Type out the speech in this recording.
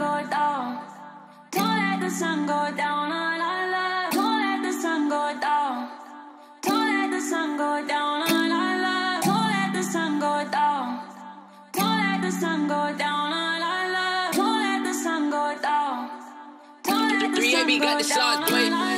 go down. Don't let the sun go down. La la la. Don't let the sun go down. Don't let the sun go down. La la la. Don't let the sun go down. Don't let the sun go down. La la la. Don't let the sun go down. Don't let the sun go down.